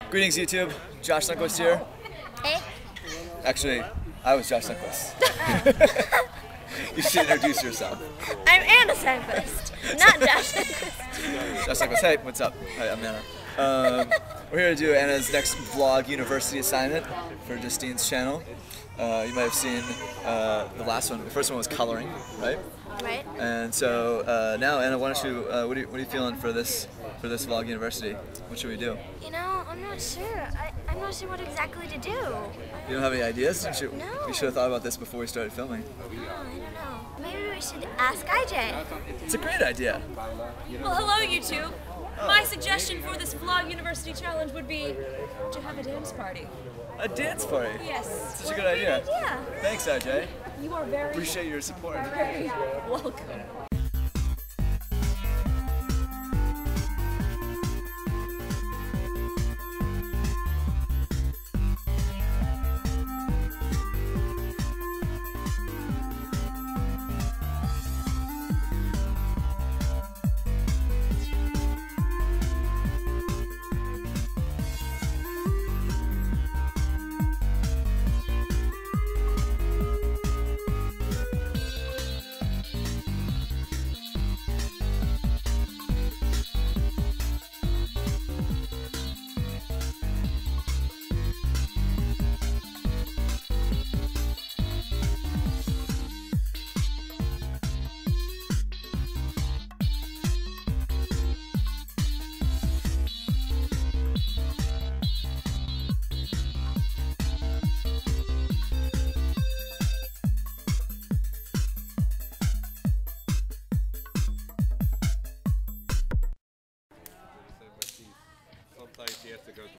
Greetings, YouTube. Josh Sunquist here. Hey. Actually, I was Josh Sunquist. You should introduce yourself. I'm Anna Sunquist, not Josh Sunquist. Josh Sunquist. Hey, what's up? Hi, I'm Anna. We're here to do Anna's next vlog university assignment for iJustine's channel. You might have seen the last one. The first one was coloring, right? Right. And so now, Anna, why don't you? What are you feeling for this vlog university? What should we do? You know, I'm not sure. I'm not sure what exactly to do. You don't have any ideas? No. We should have thought about this before we started filming. No, I don't know. Maybe we should ask IJ. It's a great idea. Well, hello, YouTube. My suggestion for this Vlog University Challenge would be to have a dance party. A dance party? Yes. Such a good idea. Yeah. Thanks, RJ. You are very, Appreciate your support. very welcome.